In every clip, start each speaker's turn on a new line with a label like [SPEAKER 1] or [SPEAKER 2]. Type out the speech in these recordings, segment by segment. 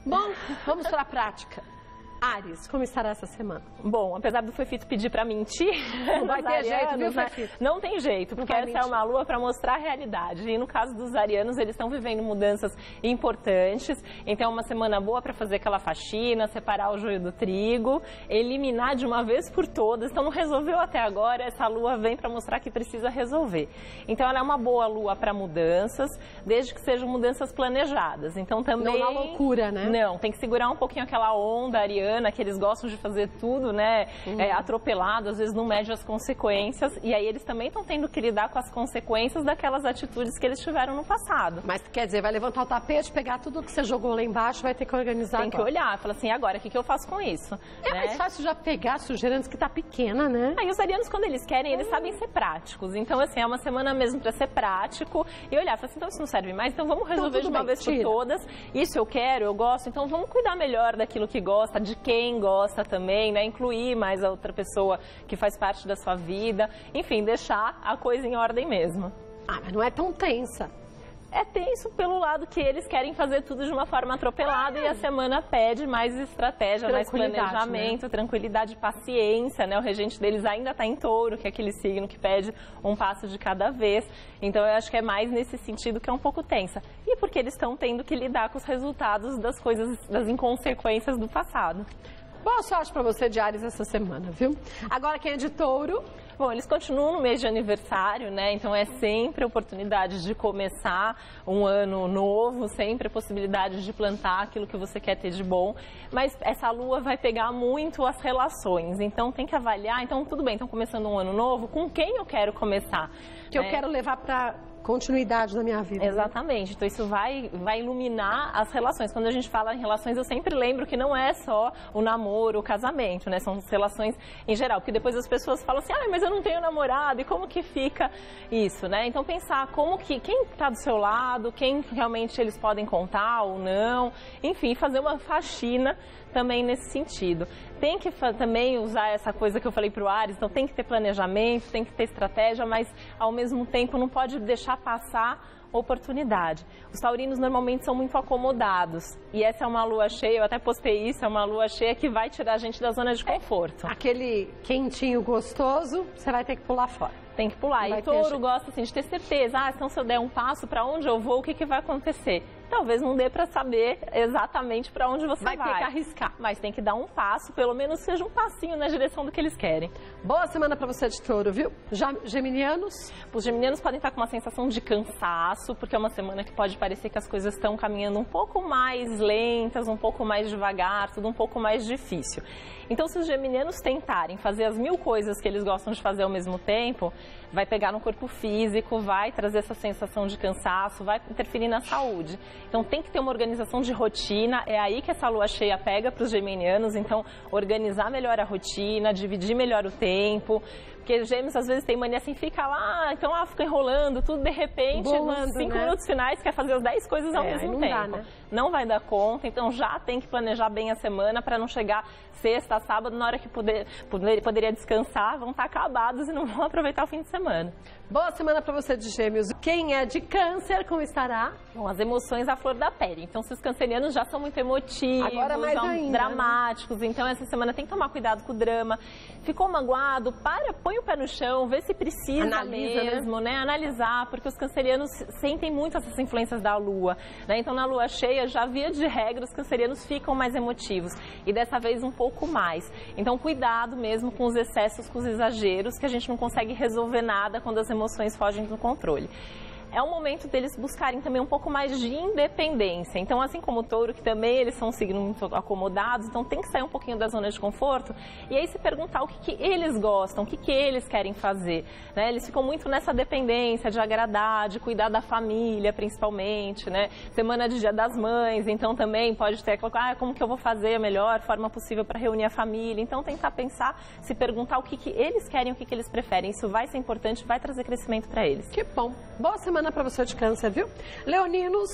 [SPEAKER 1] Bom, vamos para a prática. Áries, como estará essa semana?
[SPEAKER 2] Bom, apesar do Fefito pedir pra mentir,
[SPEAKER 1] não vai ter jeito, viu, Fefito?
[SPEAKER 2] Não tem jeito, porque essa é uma lua para mostrar a realidade. E no caso dos arianos, eles estão vivendo mudanças importantes. Então é uma semana boa para fazer aquela faxina, separar o joio do trigo, eliminar de uma vez por todas. Então não resolveu até agora, essa lua vem para mostrar que precisa resolver. Então ela é uma boa lua para mudanças, desde que sejam mudanças planejadas. Então também...
[SPEAKER 1] Não na loucura, né?
[SPEAKER 2] Não, tem que segurar um pouquinho aquela onda ariana, que eles gostam de fazer tudo, né, atropelado, às vezes não mede as consequências, e aí eles também estão tendo que lidar com as consequências daquelas atitudes que eles tiveram no passado.
[SPEAKER 1] Mas quer dizer, vai levantar o tapete, pegar tudo que você jogou lá embaixo, vai ter que organizar
[SPEAKER 2] Tem que olhar, falar assim, agora, o que eu faço com isso?
[SPEAKER 1] É mais fácil já pegar a sujeira antes que tá pequena, né?
[SPEAKER 2] Aí os arianos, quando eles querem, eles sabem ser práticos. Então, assim, é uma semana mesmo para ser prático e olhar, falar assim, então isso não serve mais, então vamos resolver de uma vez por todas. Isso eu quero, eu gosto, então vamos cuidar melhor daquilo que gosta, de quem gosta também, né? Incluir mais a outra pessoa que faz parte da sua vida. Enfim, deixar a coisa em ordem mesmo.
[SPEAKER 1] Ah, mas não é tão tensa.
[SPEAKER 2] É tenso pelo lado que eles querem fazer tudo de uma forma atropelada e a semana pede mais estratégia, mais planejamento, né? Tranquilidade, paciência, né? O regente deles ainda está em Touro, que é aquele signo que pede um passo de cada vez. Então eu acho que é mais nesse sentido que é um pouco tensa. E porque eles estão tendo que lidar com os resultados das coisas, das inconsequências do passado.
[SPEAKER 1] Boa sorte para você de Áries essa semana, viu? Agora quem é de Touro?
[SPEAKER 2] Bom, eles continuam no mês de aniversário, né? Então é sempre a oportunidade de começar um ano novo, sempre a possibilidade de plantar aquilo que você quer ter de bom. Mas essa lua vai pegar muito as relações, então tem que avaliar. Então tudo bem, então começando um ano novo, com quem eu quero começar?
[SPEAKER 1] Que eu quero levar para continuidade na minha vida.
[SPEAKER 2] Exatamente, então isso vai iluminar as relações. Quando a gente fala em relações, eu sempre lembro que não é só o namoro, o casamento, né? São as relações em geral, porque depois as pessoas falam assim, mas eu não tenho namorado, e como que fica isso, né? Então pensar como que, quem está do seu lado, quem realmente eles podem contar ou não, enfim, fazer uma faxina também nesse sentido. Tem que também usar essa coisa que eu falei para o Áries, então tem que ter planejamento, tem que ter estratégia, mas ao mesmo tempo não pode deixar passar oportunidade. Os taurinos normalmente são muito acomodados e essa é uma lua cheia, eu até postei isso, é uma lua cheia que vai tirar a gente da zona de conforto.
[SPEAKER 1] Aquele quentinho gostoso, você vai ter que pular fora.
[SPEAKER 2] Tem que pular. E Touro gosta assim, de ter certeza, então se eu der um passo, para onde eu vou, o que vai acontecer? Talvez não dê para saber exatamente para onde você vai.
[SPEAKER 1] Vai ter que arriscar.
[SPEAKER 2] Mas tem que dar um passo, pelo menos seja um passinho na direção do que eles querem.
[SPEAKER 1] Boa semana para você de Touro, viu? Geminianos?
[SPEAKER 2] Os geminianos podem estar com uma sensação de cansaço, porque é uma semana que pode parecer que as coisas estão caminhando um pouco mais lentas, um pouco mais devagar, tudo um pouco mais difícil. Então, se os geminianos tentarem fazer as 1000 coisas que eles gostam de fazer ao mesmo tempo, vai pegar no corpo físico, vai trazer essa sensação de cansaço, vai interferir na saúde. Então tem que ter uma organização de rotina, é aí que essa lua cheia pega para os geminianos, então organizar melhor a rotina, dividir melhor o tempo, porque gêmeos às vezes tem mania assim, fica lá, então fica enrolando tudo, de repente, nos 5 minutos finais quer fazer as 10 coisas ao mesmo tempo.
[SPEAKER 1] Dá, né?
[SPEAKER 2] Não vai dar conta, então já tem que planejar bem a semana para não chegar sexta, sábado, na hora que poderia descansar, vão estar acabados e não vão aproveitar o fim de semana.
[SPEAKER 1] Boa semana para você de Gêmeos. Quem é de Câncer, como estará?
[SPEAKER 2] Bom, as emoções à flor da pele. Então, se os cancerianos já são muito emotivos,
[SPEAKER 1] agora mais ainda,
[SPEAKER 2] dramáticos, então essa semana tem que tomar cuidado com o drama. Ficou magoado, põe o pé no chão, vê se precisa mesmo, né? Analisar, porque os cancerianos sentem muito essas influências da lua, né? Então, na lua cheia, já via de regra, os cancerianos ficam mais emotivos e dessa vez um pouco mais. Então, cuidado mesmo com os excessos, com os exageros, que a gente não consegue resolver nada quando as emoções fogem do controle. É um momento deles buscarem também um pouco mais de independência. Então, assim como o Touro, que também eles são signos muito acomodados, então tem que sair um pouquinho da zona de conforto e aí se perguntar o que eles gostam, o que eles querem fazer, né? Eles ficam muito nessa dependência de agradar, de cuidar da família, principalmente, né? Semana de Dia das Mães, então também pode ter aquela, como que eu vou fazer a melhor forma possível para reunir a família. Então, tentar pensar, se perguntar o que eles querem, o que eles preferem. Isso vai ser importante, vai trazer crescimento para eles.
[SPEAKER 1] Que bom. Boa semana para você de Câncer, viu? Leoninos.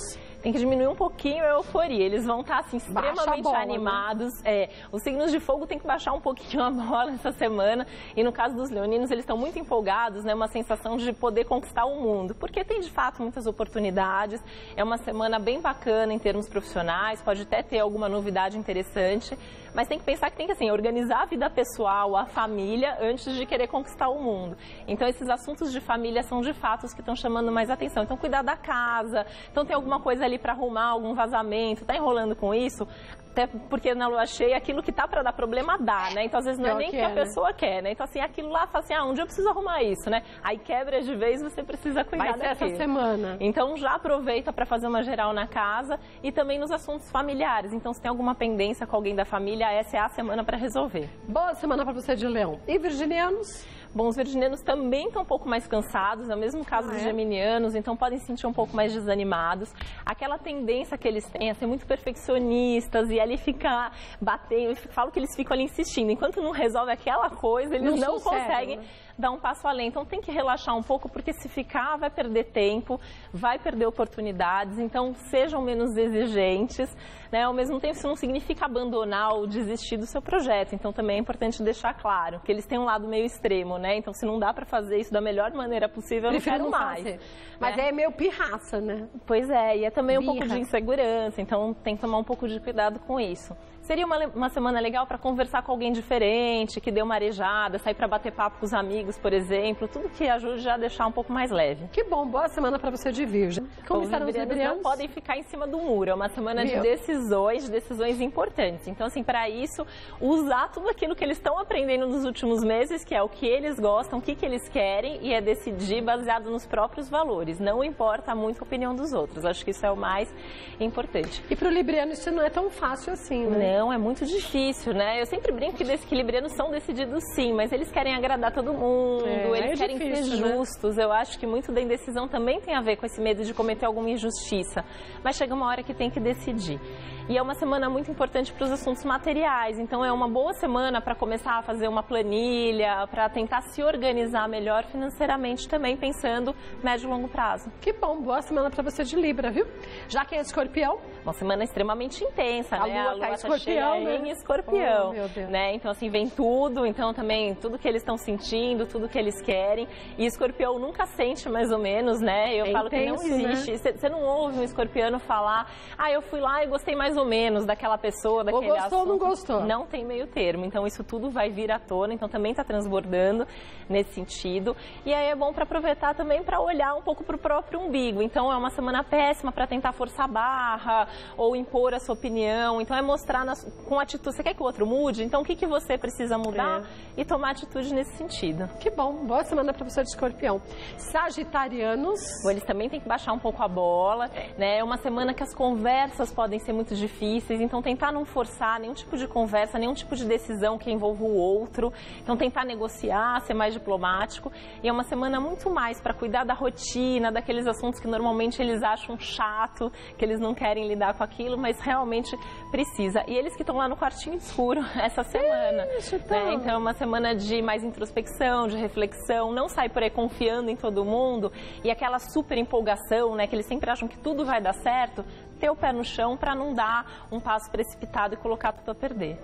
[SPEAKER 2] tem que diminuir um pouquinho a euforia. Eles vão estar assim, extremamente
[SPEAKER 1] bola,
[SPEAKER 2] animados. Né? Os signos de fogo tem que baixar um pouquinho a bola essa semana. E no caso dos leoninos, eles estão muito empolgados, né? Uma sensação de poder conquistar o mundo. Porque tem, de fato, muitas oportunidades. É uma semana bem bacana em termos profissionais. Pode até ter alguma novidade interessante. Mas tem que pensar que tem que, assim, organizar a vida pessoal, a família, antes de querer conquistar o mundo. Então, esses assuntos de família são, de fato, os que estão chamando mais atenção. Então, cuidar da casa. Então, tem alguma coisa ali para arrumar, algum vazamento, tá enrolando com isso? Até porque na lua cheia, aquilo que tá para dar problema dá, né? Então, às vezes, não é nem que a pessoa quer, né? Então, assim, aquilo lá, fala assim, um dia eu preciso arrumar isso, né? Aí quebra de vez, você precisa cuidar daquilo.
[SPEAKER 1] Vai ser essa semana.
[SPEAKER 2] Então, já aproveita para fazer uma geral na casa e também nos assuntos familiares. Então, se tem alguma pendência com alguém da família, essa é a semana para resolver.
[SPEAKER 1] Boa semana para você de Leão. E virginianos?
[SPEAKER 2] Bom, os virginianos também estão um pouco mais cansados, é o mesmo caso dos geminianos, então podem se sentir um pouco mais desanimados. Aquela tendência que eles têm a ser muito perfeccionistas e ali ficar batendo, eu falo que eles ficam ali insistindo. Enquanto não resolve aquela coisa, eles não conseguem dar um passo além. Então tem que relaxar um pouco, porque se ficar vai perder tempo, vai perder oportunidades. Então sejam menos exigentes, né? Ao mesmo tempo isso não significa abandonar ou desistir do seu projeto. Então também é importante deixar claro que eles têm um lado meio extremo, né? Então se não dá para fazer isso da melhor maneira possível, eu não quero mais.
[SPEAKER 1] Mas é meio pirraça, né?
[SPEAKER 2] Pois é, e é também um pouco de insegurança, então tem que tomar um pouco de cuidado com isso. Seria uma semana legal para conversar com alguém diferente, que dê uma arejada, sair para bater papo com os amigos, por exemplo, tudo que ajude a deixar um pouco mais leve.
[SPEAKER 1] Que bom, boa semana para você de Virgem.
[SPEAKER 2] Como os virginianos não podem ficar em cima do muro, é uma semana de decisões importantes. Então, assim, para isso, usar tudo aquilo que eles estão aprendendo nos últimos meses, que é o que eles gostam, o que eles querem, e é decidir baseado nos próprios valores. Não importa muito a opinião dos outros, acho que isso é o mais importante.
[SPEAKER 1] E para o libriano isso não é tão fácil assim, né?
[SPEAKER 2] Não, é muito difícil, né? Eu sempre brinco que desses librianos são decididos sim, mas eles querem agradar todo mundo, eles querem ser justos. Eu acho que muito da indecisão também tem a ver com esse medo de cometer alguma injustiça. Mas chega uma hora que tem que decidir. E é uma semana muito importante para os assuntos materiais, então é uma boa semana para começar a fazer uma planilha, para tentar se organizar melhor financeiramente também, pensando médio e longo prazo.
[SPEAKER 1] Que bom, boa semana para você de Libra, viu? Já quem é Escorpião?
[SPEAKER 2] Uma semana extremamente intensa,
[SPEAKER 1] né?
[SPEAKER 2] A lua tá cheia em Escorpião, né? Então, assim, vem tudo, então também tudo que eles estão sentindo, tudo que eles querem. E Escorpião nunca sente mais ou menos, né? Eu falo intenso, que não existe. Né? Você não ouve um escorpiano falar, eu fui lá e gostei mais ou menos daquela pessoa, daquele assunto.
[SPEAKER 1] Gostou ou não gostou?
[SPEAKER 2] Não tem meio termo. Então, isso tudo vai vir à tona, então também está transbordando nesse sentido. E aí é bom para aproveitar também para olhar um pouco para o próprio umbigo. Então, é uma semana péssima para tentar forçar a barra ou impor a sua opinião. Então, é mostrar com atitude. Você quer que o outro mude? Então, o que você precisa mudar e tomar atitude nesse sentido.
[SPEAKER 1] Que bom. Boa semana para você de Escorpião. Sagitarianos.
[SPEAKER 2] Bom, eles também têm que baixar um pouco a bola, né? É uma semana que as conversas podem ser muito difíceis, então tentar não forçar nenhum tipo de conversa, nenhum tipo de decisão que envolva o outro. Então, tentar negociar, ser mais diplomático. E é uma semana muito mais para cuidar da rotina, daqueles assuntos que normalmente eles acham chato, que eles não querem lidar com aquilo, mas realmente precisa. E eles que estão lá no quartinho escuro essa semana. Né? Então, é uma semana de mais introspecção, de reflexão, não sai por aí confiando em todo mundo e aquela super empolgação, né, que eles sempre acham que tudo vai dar certo, ter o pé no chão para não dar um passo precipitado e colocar tudo a perder.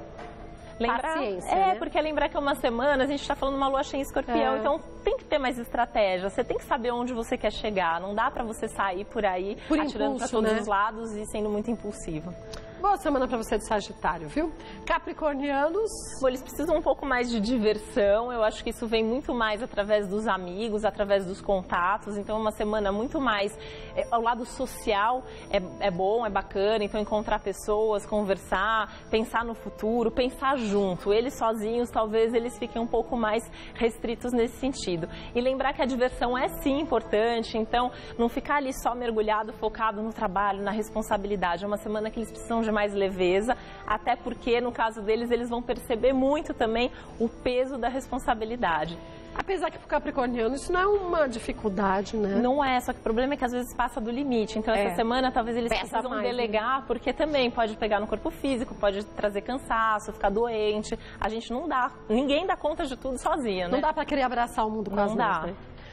[SPEAKER 1] Paciência, né?
[SPEAKER 2] Porque lembrar que é uma semana, a gente está falando de uma lua cheia em Escorpião, então tem que ter mais estratégia, você tem que saber onde você quer chegar, não dá para você sair por aí atirando para todos os lados e sendo muito impulsivo.
[SPEAKER 1] Boa semana para você de Sagitário, viu? Capricornianos.
[SPEAKER 2] Bom, eles precisam um pouco mais de diversão. Eu acho que isso vem muito mais através dos amigos, através dos contatos. Então, é uma semana muito mais... ao lado social é bom, é bacana. Então, encontrar pessoas, conversar, pensar no futuro, pensar junto. Eles sozinhos, talvez, eles fiquem um pouco mais restritos nesse sentido. E lembrar que a diversão é, sim, importante. Então, não ficar ali só mergulhado, focado no trabalho, na responsabilidade. É uma semana que eles precisam de mais leveza, até porque, no caso deles, eles vão perceber muito também o peso da responsabilidade.
[SPEAKER 1] Apesar que para o capricorniano isso não é uma dificuldade, né?
[SPEAKER 2] Não é, só que o problema é que às vezes passa do limite. Então, essa semana, talvez eles precisam delegar, né? Porque também pode pegar no corpo físico, pode trazer cansaço, ficar doente. A gente não dá, ninguém dá conta de tudo sozinha, né?
[SPEAKER 1] Não dá para querer abraçar o mundo com as mãos, né?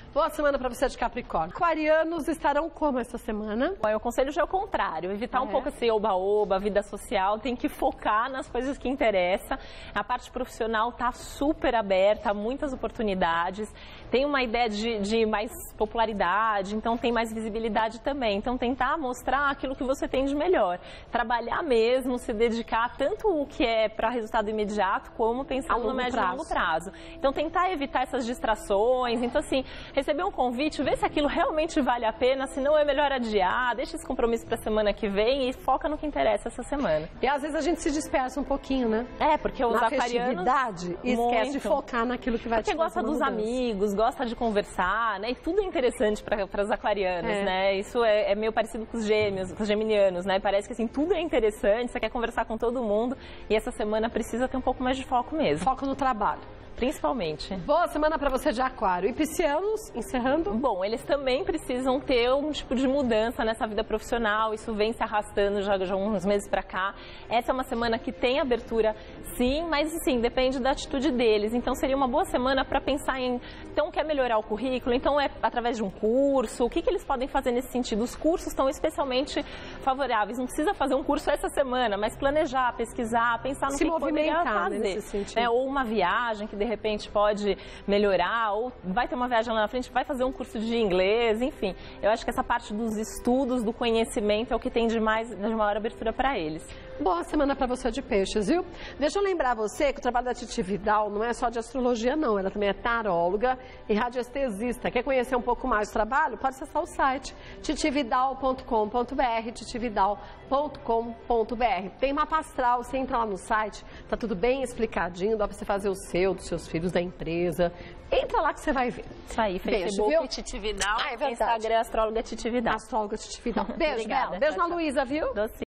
[SPEAKER 1] Boa semana para você de Capricórnio. Aquarianos estarão como essa semana?
[SPEAKER 2] Bom, o conselho já é o contrário, evitar um pouco esse oba-oba, vida social, tem que focar nas coisas que interessam. A parte profissional está super aberta, muitas oportunidades, tem uma ideia de mais popularidade, então tem mais visibilidade também. Então tentar mostrar aquilo que você tem de melhor, trabalhar mesmo, se dedicar tanto o que é para resultado imediato, como pensar no médio e longo prazo. Então tentar evitar essas distrações, então assim, receber um convite, ver se aquilo realmente vale a pena, se não é melhor adiar, deixa esse compromisso para a semana que vem e foca no que interessa essa semana.
[SPEAKER 1] E às vezes a gente se dispersa um pouquinho, né?
[SPEAKER 2] Porque os aquarianos
[SPEAKER 1] e esquece de focar naquilo que vai te fazer
[SPEAKER 2] gosta dos amigos, gosta de conversar, né? E tudo é interessante para os aquarianos, né? Isso é meio parecido com os gêmeos, com os geminianos, né? Parece que assim, tudo é interessante, você quer conversar com todo mundo e essa semana precisa ter um pouco mais de foco mesmo.
[SPEAKER 1] Foco no trabalho.
[SPEAKER 2] Principalmente.
[SPEAKER 1] Boa semana para você de Aquário. E Piscianos, encerrando?
[SPEAKER 2] Bom, eles também precisam ter um tipo de mudança nessa vida profissional. Isso vem se arrastando já uns meses para cá. Essa é uma semana que tem abertura, sim, mas sim, depende da atitude deles. Então seria uma boa semana para pensar em, então quer melhorar o currículo? Então é através de um curso? O que eles podem fazer nesse sentido? Os cursos estão especialmente favoráveis. Não precisa fazer um curso essa semana, mas planejar, pesquisar, pensar no que poderia fazer.
[SPEAKER 1] Nesse sentido.
[SPEAKER 2] Ou uma viagem que de repente pode melhorar, ou vai ter uma viagem lá na frente, vai fazer um curso de inglês, enfim. Eu acho que essa parte dos estudos, do conhecimento é o que tem de maior abertura para eles.
[SPEAKER 1] Boa semana para você de Peixes, viu? Deixa eu lembrar você que o trabalho da Titi Vidal não é só de astrologia, não. Ela também é taróloga e radiestesista. Quer conhecer um pouco mais do trabalho? Pode acessar o site titividal.com.br, titividal.com.br. Tem mapa astral, você entra lá no site, tá tudo bem explicadinho, dá para você fazer o seu, dos seus filhos, da empresa. Entra lá que você vai ver.
[SPEAKER 2] Isso aí, Facebook, viu? Titi Vidal, Instagram, astróloga Titi Vidal.
[SPEAKER 1] Astróloga Titi Vidal. Beijo, Bela. Beijo na Luísa, viu?
[SPEAKER 2] Doce.